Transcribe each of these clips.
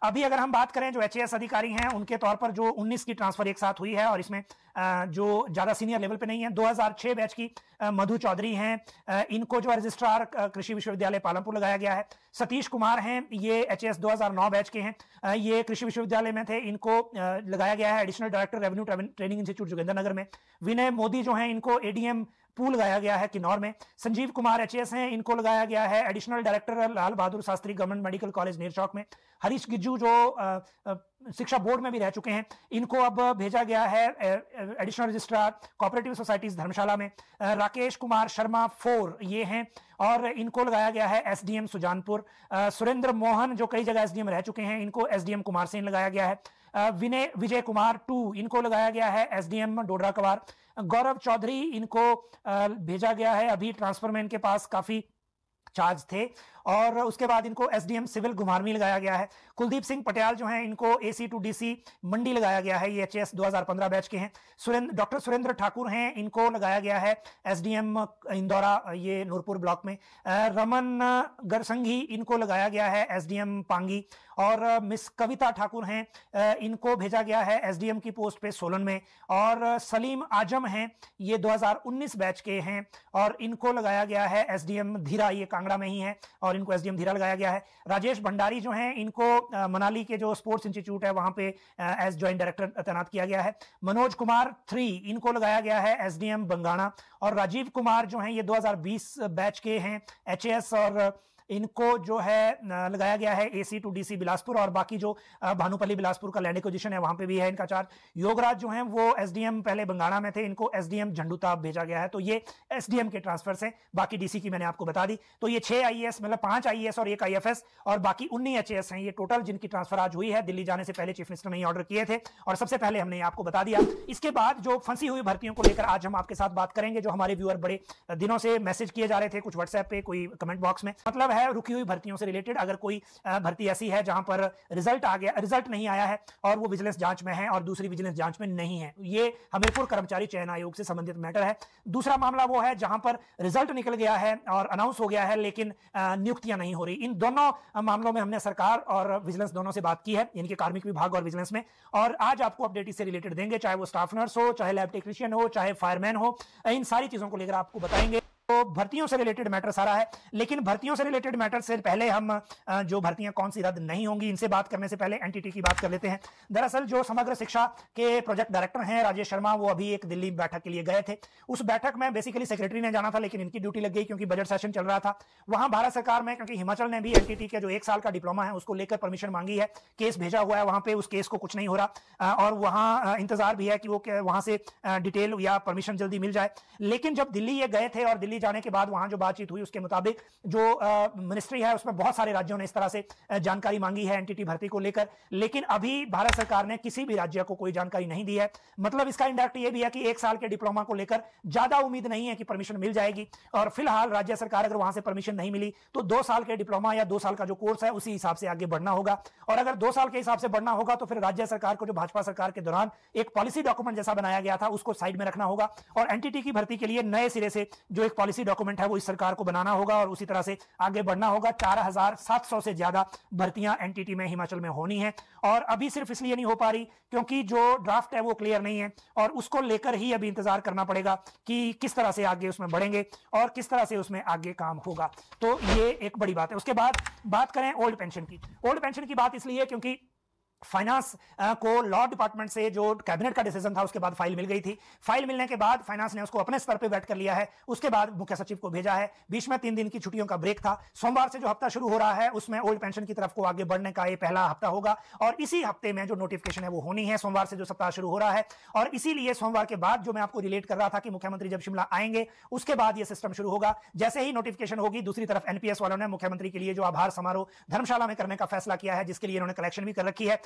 अभी अगर हम बात करें जो एचएएस अधिकारी हैं उनके तौर पर जो 19 की ट्रांसफर एक साथ हुई है और इसमें जो ज्यादा सीनियर लेवल पे नहीं है, 2006 बैच की मधु चौधरी हैं, इनको जो रजिस्ट्रार कृषि विश्वविद्यालय पालमपुर लगाया गया है। सतीश कुमार हैं, ये एचएएस 2009 बैच के हैं, ये कृषि विश्वविद्यालय में थे, इनको लगाया गया है additional director revenue training institute Jogindernagar में। विनय मोदी जो हैं इनको एडीएम पूल लगाया गया है किन्नौर में। संजीव कुमार एचएएस हैं, इनको लगाया गया है additional director Lal Bahadur Shastri government medical college Nerchowk में। हरीश गिज्जू जो शिक्षा बोर्ड में भी रह चुके हैं, इनको अब भेजा गया है additional registrar cooperative societies Dharamshala में। राकेश कुमार शर्मा 4 ये हैं और इनको लगाया गया है एसडीएम सुजानपुर। सुरेंद्र मोहन जो कई जगह एसडीएम रह चुके हैं, इनको एसडीएम कुमारसेन लगाया गया है। विजय कुमार 2 इनको लगाया गया है एसडीएम डोडरा कवार। गौरव चौधरी इनको भेजा गया है, अभी ट्रांसफर में इनके पास काफी चार्ज थे, और उसके बाद इनको एसडीएम सिविल घुमारवी लगाया गया है। कुलदीप सिंह पटियाल जो हैं इनको एसी टू डीसी मंडी लगाया गया है, ये एचएएस 2015 बैच के हैं। डॉक्टर सुरेंद्र ठाकुर हैं, इनको लगाया गया है एसडीएम इंदौरा, ये नूरपुर ब्लॉक में। रमन गरसंघी इनको लगाया गया है एसडीएम पांगी, और मिस कविता ठाकुर हैं, इनको भेजा गया है एसडीएम की पोस्ट पे सोलन में। और सलीम आजम हैं, ये 2019 बैच के हैं और इनको लगाया गया है एसडीएम धीरा, ये कांगड़ा में ही है और इनको एसडीएम धीरा लगाया गया है। राजेश भंडारी जो हैं इनको मनाली के जो स्पोर्ट्स इंस्टीट्यूट है वहां पे एज ज्वाइंट डायरेक्टर तैनात किया गया है। मनोज कुमार 3 इनको लगाया गया है एसडीएम बंगाणा। और राजीव कुमार जो हैं ये 2020 बैच के हैं एचएएस, और इनको जो है लगाया गया है एसी टू डीसी बिलासपुर, और बाकी जो भानुपल्ली बिलासपुर का लैंड एक्विजिशन है वहां पे भी है इनका चार्ज। योगराज जो हैं वो एसडीएम पहले बंगाणा में थे, इनको एसडीएम झंडूताप भेजा गया है। तो ये एसडीएम के ट्रांसफर से, बाकी डीसी की मैंने आपको बता दी। तो ये 6 आईएएस मतलब 5 आईएएस और 1 आईएफएस और बाकी 19 एचएएस हैं ये टोटल, जिनकी ट्रांसफर आज हुई है। दिल्ली जाने से पहले चीफ मिनिस्टर ने ऑर्डर किए थे और सबसे पहले हमने आपको बता दिया। इसके बाद जो फंसी हुई भर्तियों को लेकर आज हम आपके साथ बात करेंगे, जो हमारे व्यूअर बड़े दिनों से मैसेज किए जा रहे थे, कुछ व्हाट्सएप पे, कोई कमेंट बॉक्स में, मतलब है रुकी हुई भर्तियों से रिलेटेड। अगर कोई भर्ती ऐसी है जहां पर रिजल्ट नहीं आया है और वो विजिलेंस जांच में है और दूसरी विजिलेंस जांच में नहीं है, ये हमीरपुर कर्मचारी चयन आयोग से संबंधित मैटर है। दूसरा मामला वो है जहां पर रिजल्ट निकल गया है और अनाउंस हो गया है लेकिन नियुक्तियां नहीं हो रही। इन दोनों मामलों में हमने सरकार और विजिलेंस दोनों से बात की है, इनके कार्मिक विभाग और विजिलेंस में, और आज आपको अपडेट इससे रिलेटेड देंगे, चाहे वो स्टाफ नर्स हो, चाहे लैब टेक्नीशियन हो, चाहे फायरमैन हो, इन सारी चीजों को लेकर आपको बताएंगे। तो भर्तियों से रिलेटेड मैटर सारा है, लेकिन भर्तियों से रिलेटेड मैटर से पहले हम जो भर्तियां कौन सी रद्द नहीं होंगी, इनसे बात करने से पहले एनटीटी की बात कर लेते हैं। दरअसल जो समग्र शिक्षा के प्रोजेक्ट डायरेक्टर हैं राजेश शर्मा, वो अभी एक दिल्ली बैठक के लिए गए थे। उस बैठक में बेसिकली सेक्रेटरी ने जाना था, लेकिन इनकी ड्यूटी लग गई क्योंकि बजट सेशन चल रहा था। वहां भारत सरकार में, क्योंकि हिमाचल ने भी एनटीटी के जो 1 साल का डिप्लोमा है उसको लेकर परमिशन मांगी है, केस भेजा हुआ है वहां पे, उस केस को कुछ नहीं हो रहा और वहां इंतजार भी है कि वो वहां से डिटेल या परमिशन जल्दी मिल जाए। लेकिन जब दिल्ली ये गए थे और दिल्ली जाने के बाद वहां जो बातचीत हुई उसके मुताबिक जो मिनिस्ट्री है उसमें बहुत सारे राज्यों ने इस तरह से जानकारी मांगी है एनटीटी भर्ती को लेकर, लेकिन अभी भारत सरकार ने किसी भी राज्य को कोई जानकारी नहीं दी है। मतलब इसका इंडायरेक्ट ये भी है कि 1 साल के डिप्लोमा को लेकर ज्यादा उम्मीद नहीं है कि परमिशन मिल जाएगी, और फिलहाल राज्य सरकार अगर वहां से परमिशन नहीं मिली तो 2 साल के डिप्लोमा या 2 साल का जो कोर्स है उसी हिसाब से आगे बढ़ना होगा, और अगर 2 साल के हिसाब से बढ़ना होगा तो फिर राज्य सरकार को जो भाजपा सरकार के दौरान एक पॉलिसी डॉक्यूमेंट जैसा बनाया गया था उसको साइड में रखना होगा, और एनटीटी की भर्ती के लिए नए सिरे से जो एक पॉलिसी डॉक्यूमेंट है वो इस सरकार को बनाना होगा और उसी तरह से आगे बढ़ना होगा। 4700 से ज्यादा भर्तियां एनटीटी में हिमाचल में होनी है, और अभी सिर्फ इसलिए नहीं हो पा रही क्योंकि जो ड्राफ्ट है वो क्लियर नहीं है, और उसको लेकर ही अभी इंतजार करना पड़ेगा कि किस तरह से आगे उसमें बढ़ेंगे और किस तरह से उसमें आगे काम होगा। तो ये एक बड़ी बात है। उसके बाद बात करें ओल्ड पेंशन की। ओल्ड पेंशन की बात इसलिए क्योंकि फाइनेंस को लॉ डिपार्टमेंट से जो कैबिनेट का डिसीजन था उसके बाद फाइल मिल गई थी। फाइल मिलने के बाद फाइनेंस ने उसको अपने स्तर पे वेट कर लिया है, उसके बाद मुख्य सचिव को भेजा है। बीच में 3 दिन की छुट्टियों का ब्रेक था। सोमवार से जो हफ्ता शुरू हो रहा है उसमें ओल्ड पेंशन की तरफ को आगे बढ़ने का ये पहला हफ्ता होगा, और इसी हफ्ते में जो नोटिफिकेशन है वो होनी है, सोमवार से जो सप्ताह शुरू हो रहा है। और इसीलिए सोमवार के बाद जो मैं आपको रिलेट कर रहा था कि मुख्यमंत्री जब शिमला आएंगे उसके बाद ये सिस्टम शुरू होगा। जैसे ही नोटिफिकेशन होगी, दूसरी तरफ एनपीएस वालों ने मुख्यमंत्री के लिए जो आभार समारोह धर्मशाला में करने का फैसला किया है, जिसके लिए इन्होंने कलेक्शन भी कर रखी है,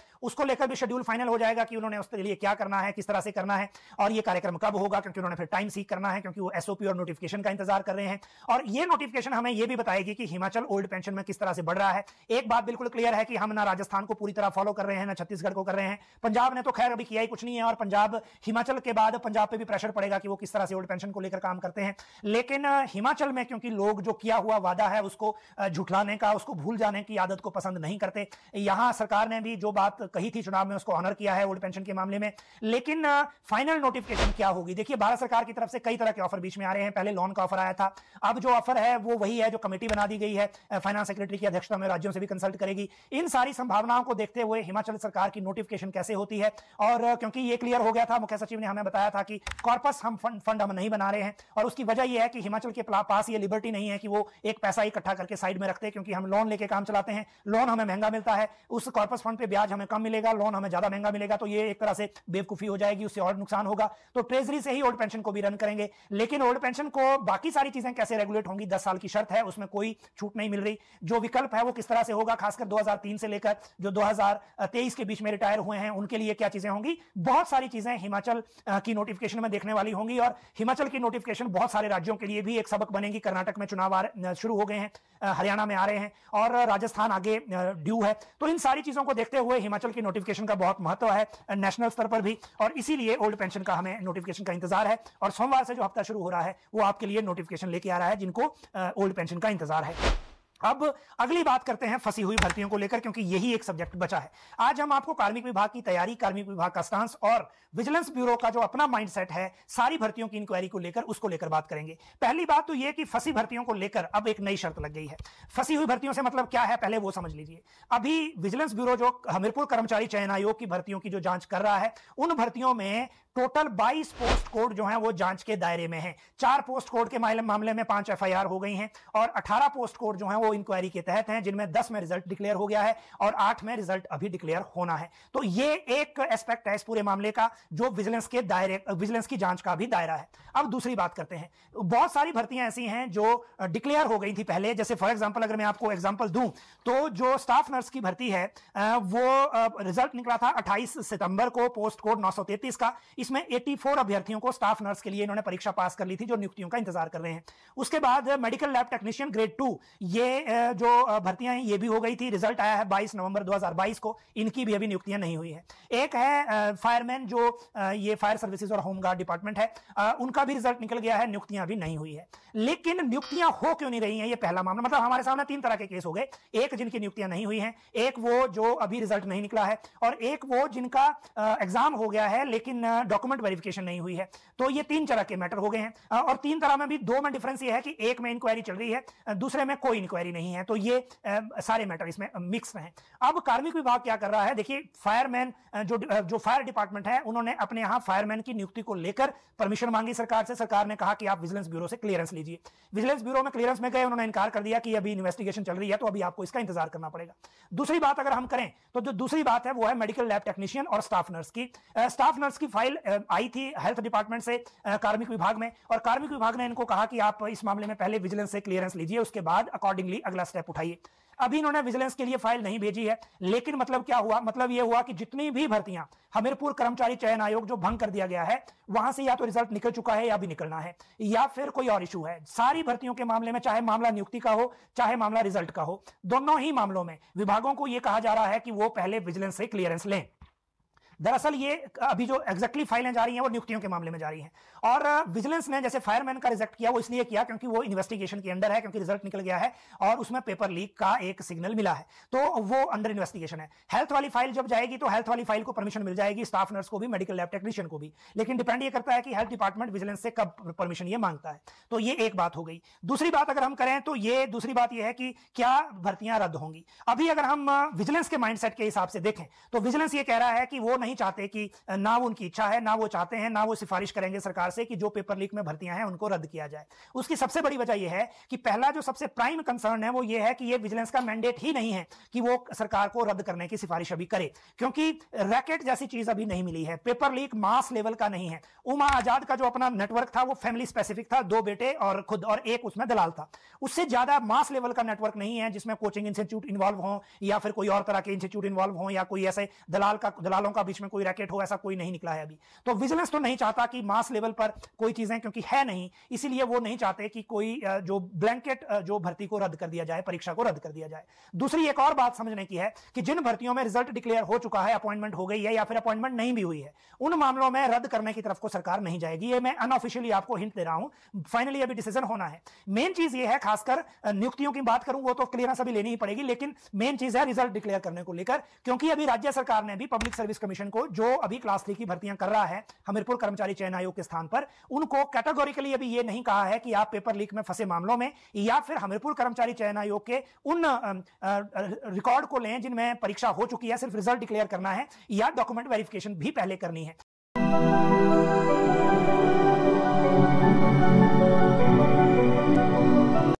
उसको लेकर भी शेड्यूल फाइनल हो जाएगा कि उन्होंने उसके लिए क्या करना है, किस तरह से करना है और ये कार्यक्रम कब होगा, क्योंकि उन्होंने फिर टाइम सीक करना है, क्योंकि वो एसओपी और नोटिफिकेशन का इंतजार कर रहे हैं। और ये नोटिफिकेशन हमें ये भी बताएगी कि हिमाचल ओल्ड पेंशन में किस तरह से बढ़ रहा है। एक बात बिल्कुल क्लियर है कि हम ना राजस्थान को पूरी तरह फॉलो कर रहे हैं, ना छत्तीसगढ़ को कर रहे हैं। पंजाब ने तो खैर अभी किया ही कुछ नहीं है, और पंजाब, हिमाचल के बाद पंजाब पे भी प्रेशर पड़ेगा कि वो किस तरह से ओल्ड पेंशन को लेकर काम करते हैं। लेकिन हिमाचल में क्योंकि लोग जो किया हुआ वादा है उसको झुठलाने का, उसको भूल जाने की आदत को पसंद नहीं करते। यहां सरकार ने भी जो बात कही थी चुनाव में उसको ऑनर किया है ओल्ड पेंशन के मामले में। लेकिन फाइनल नोटिफिकेशन क्या होगी, देखिए भारत सरकार की तरफ से कई तरह के ऑफर बीच में आ रहे हैं। पहले लोन का ऑफर आया था, अब जो ऑफर है वो वही है जो कमेटी बना दी गई है फाइनेंस सेक्रेटरी की अध्यक्षता में, राज्यों से भी कंसल्ट करेगी। इन सारी संभावनाओं को देखते हुए हिमाचल सरकार की नोटिफिकेशन कैसे होती है, और क्योंकि ये क्लियर हो गया था, मुख्य सचिव ने हमें बताया था कि कॉर्पस हम फंड हम नहीं बना रहे हैं, और उसकी वजह यह है कि हिमाचल के पास ये लिबर्टी नहीं है कि वो एक पैसा इकट्ठा करके साइड में रखते, क्योंकि हम लोन लेके काम चलाते हैं। लोन हमें महंगा मिलता है, उस कॉर्पस फंड पे ब्याज हमें कम मिलेगा, लोन हमें ज्यादा महंगा मिलेगा, तो ये एक तरह से बेवकूफी हो जाएगी, उससे और नुकसान होगा। तो ट्रेजरी से ही ओल्ड पेंशन को भी रन करेंगे। लेकिन ओल्ड पेंशन को बाकी सारी चीजें कैसे रेगुलेट होंगी, 10 साल की शर्त है, उसमें कोई छूट नहीं मिल रही। जो विकल्प है वो किस तरह से होगा, खासकर 2003 से लेकर जो 2023 के बीच में रिटायर हुए हैं उनके लिए क्या चीजें होंगी, बहुत सारी चीजें हिमाचल की नोटिफिकेशन में देखने वाली होंगी। और हिमाचल की नोटिफिकेशन बहुत सारे राज्यों के लिए भी एक सबक बनेगी। कर्नाटक में चुनाव शुरू हो गए हैं, हरियाणा में आ रहे हैं, और राजस्थान आगे ड्यू है। तो इन सारी चीजों को देखते हुए हिमाचल की नोटिफिकेशन का बहुत महत्व है नेशनल स्तर पर भी, और इसीलिए ओल्ड पेंशन का हमें नोटिफिकेशन का इंतजार है। और सोमवार से जो हफ्ता शुरू हो रहा है वो आपके लिए नोटिफिकेशन लेके आ रहा है जिनको ओल्ड पेंशन का इंतजार है। अब अगली बात करते हैं फंसी हुई भर्तियों को लेकर, क्योंकि यही एक सब्जेक्ट बचा है। आज हम आपको कार्मिक विभाग की तैयारी, कार्मिक विभाग का स्टांस और विजिलेंस ब्यूरो का जो अपना माइंडसेट है सारी भर्तियों की इंक्वायरी को लेकर, उसको लेकर बात करेंगे। पहली बात तो यह कि फंसी भर्तियों को लेकर अब एक नई शर्त लग गई है। फंसी हुई भर्तियों से मतलब क्या है, पहले वो समझ लीजिए। अभी विजिलेंस ब्यूरो जो हमीरपुर कर्मचारी चयन आयोग की भर्तियों की जो जांच कर रहा है, उन भर्तियों में टोटल 22 पोस्ट कोड जो हैं वो जांच के दायरे में हैं। 4 पोस्ट कोड के मामले में 5 एफआईआर हो गई हैं, और 18 पोस्ट कोड जो हैं वो इंक्वायरी के तहत हैं, जिनमें 10 में रिजल्ट डिक्लेयर हो गया है और 8 में रिजल्ट अभी डिक्लेयर होना है। तो ये एक एस्पेक्ट है इस पूरे मामले का, जो विजिलेंस के दायरे, विजिलेंस की जांच का भी दायरा है। अब दूसरी बात करते हैं। बहुत सारी भर्तियां ऐसी हैं जो डिक्लेयर हो गई थी पहले, जैसे फॉर एग्जांपल अगर मैं आपको एग्जांपल दूं तो जो स्टाफ नर्स की भर्ती है वो रिजल्ट निकला था 28 सितंबर को, पोस्ट कोड 933 का। इसमें 84 अभ्यर्थियों को स्टाफ नर्स के लिए इन्होंने परीक्षा पास कर ली थी, जो नियुक्तियों का इंतजार कर रहे हैं। उसके बाद मेडिकल लैब टेक्नीशियन ग्रेड 2, ये जो भर्तियां हैं ये भी हो गई थी। रिजल्ट आया है 22 नवंबर 2022 को, इनकी भी अभी नियुक्तियां नहीं हुई है। एक है फायरमैन, जो ये फायर सर्विसेज और होमगार्ड डिपार्टमेंट है, उनका भी रिजल्ट निकल गया है, नियुक्तियां अभी नहीं हुई है। लेकिन नियुक्तियां हो क्यों नहीं रही हैं, ये पहला मामला। मतलब हमारे सामने 3 तरह के केस हो गए। एक जिनकी नियुक्तियां नहीं हुई हैं, एक वो जो अभी रिजल्ट नहीं निकला है, और एक वो जिनका एग्जाम हो गया है लेकिन डॉक्यूमेंट वेरिफिकेशन नहीं हुई है। तो ये 3 तरह के मैटर हो गए हैं, और 3 तरह में भी 2 में डिफरेंस ये है कि एक में इंक्वायरी चल रही है, दूसरे में कोई इंक्वायरी नहीं है। तो ये सारे मैटर इसमें मिक्स हैं। अब कार्मिक विभाग क्या कर रहा है, देखिए फायरमैन जो फायर डिपार्टमेंट है, उन्होंने अपने यहां फायरमैन की नियुक्ति को लेकर परमिशन मांगी सरकार से। सरकार ने कहा कि आप विजिलेंस ब्यूरो से क्लियरेंस लीजिए। विजिलेंस ब्यूरो में क्लियरेंस में गए, उन्होंने इनकार कर दिया कि अभी इन्वेस्टिगेशन चल रही है, तो अभी आपको इसका इंतजार करना पड़ेगा। दूसरी बात अगर हम करें तो जो दूसरी बात है वो है मेडिकल लैब टेक्नीशियन और स्टाफ नर्स की। स्टाफ नर्स की फाइल आई थी हेल्थ डिपार्टमेंट से कार्मिक विभाग में, और कार्मिक विभाग ने इनको कहा कि आप इस मामले में पहले विजिलेंस से क्लियरेंस लीजिए, उसके बाद अकॉर्डिंगली अगला स्टेप उठाइए। अभी इन्होंने विजिलेंस के लिए फाइल नहीं भेजी है। लेकिन मतलब क्या हुआ, मतलब यह हुआ कि जितनी भी भर्तियां हमीरपुर कर्मचारी चयन आयोग जो भंग कर दिया गया है, वहां से या तो रिजल्ट निकल चुका है या भी निकलना है, या फिर कोई और इशू है। सारी भर्तियों के मामले में, चाहे मामला नियुक्ति का हो चाहे मामला रिजल्ट का हो, दोनों ही मामलों में विभागों को यह कहा जा रहा है कि वो पहले विजिलेंस से क्लियरेंस लें। दरअसल ये अभी जो एग्जैक्टली फाइलें जा रही हैं वो नियुक्तियों के मामले में जा रही हैं, और विजिलेंस ने जैसे फायरमैन का रिजेक्ट किया, वो इसलिए किया क्योंकि वो इन्वेस्टिगेशन के अंडर है, क्योंकि रिजल्ट निकल गया है और उसमें पेपर लीक का एक सिग्नल मिला है, तो वो अंडर इन्वेस्टिगेशन है। हेल्थ वाली फाइल जब जाएगी तो हेल्थ वाली फाइल को परमिशन मिल जाएगी, स्टाफ नर्स को भी, मेडिकल लैब टेक्नीशियन को भी। लेकिन डिपेंड ये करता है कि हेल्थ डिपार्टमेंट विजिलेंस से कब परमिशन ये मांगता है। तो ये एक बात हो गई। दूसरी बात अगर हम करें तो ये दूसरी बात ये है कि क्या भर्तियां रद्द होंगी। अभी अगर हम विजिलेंस के माइंडसेट के हिसाब से देखें तो विजिलेंस ये कह रहा है कि वो नहीं चाहते कि ना वो उनकी इच्छा है, ना वो चाहते हैं, ना वो सिफारिश करेंगे सरकार से कि जो पेपर लीक में भर्तियां हैं उनको रद्द किया जाए। उसकी सबसे बड़ी वजह यह है कि पहला जो सबसे प्राइम कंसर्न है वो ये है कि ये विजिलेंस का मैंडेट ही नहीं है कि वो सरकार को रद्द करने की सिफारिश अभी करे, क्योंकि रैकेट जैसी चीज अभी नहीं मिली है। पेपर लीक मास लेवल का नहीं है। उमा आजाद का जो अपना नेटवर्क था वो फैमिली स्पेसिफिक था, 2 बेटे और खुद, और एक उसमें दलाल था। उससे ज्यादा मास लेवल का नेटवर्क नहीं है जिसमें कोचिंग इंस्टीट्यूट इन्वॉल्व हो या फिर कोई और तरह के इंस्टीट्यूट इन्वॉल्व हो या कोई ऐसे दलालों का बीच में कोई रैकेट हो, ऐसा कोई नहीं निकला है अभी। तो विजिलेंस तो नहीं चाहता कि मास लेवल पर कोई चीजें, क्योंकि है नहीं, इसीलिए वो नहीं चाहते कि कोई जो ब्लैंकेट जो भर्ती को रद्द कर दिया जाए, परीक्षा को रद्द कर दिया जाए। दूसरी एक और बात समझने की है कि जिन भर्तियों में रिजल्ट डिक्लेयर हो चुका है, अपॉइंटमेंट हो गई है या फिर अपॉइंटमेंट नहीं भी हुई है, उन मामलों में रद्द करने की तरफ को सरकार नहीं जाएगी। ये मैं अनऑफिशियली आपको हिंट दे रहा हूं, फाइनली अभी डिसीजन होना है। मेन चीज ये है, खासकर नियुक्तियों की बात करूं वो तो क्लियरेंस अभी लेनी ही पड़ेगी, लेकिन मेन चीज है रिजल्ट डिक्लेयर करने को लेकर, क्योंकि अभी राज्य सरकार ने भी पब्लिक सर्विस कमीशन को, जो अभी क्लास 3 की भर्तियां कर रहा है हमीरपुर कर्मचारी चयन आयोग के स्थान पर, उनको कैटेगोरिकली अभी ये नहीं कहा है कि आप पेपर लीक में फंसे मामलों में या फिर हमीरपुर कर्मचारी चयन आयोग के उन रिकॉर्ड को लें जिनमें परीक्षा हो चुकी है, सिर्फ रिजल्ट डिक्लेयर करना है या डॉक्यूमेंट वेरिफिकेशन भी पहले करनी है।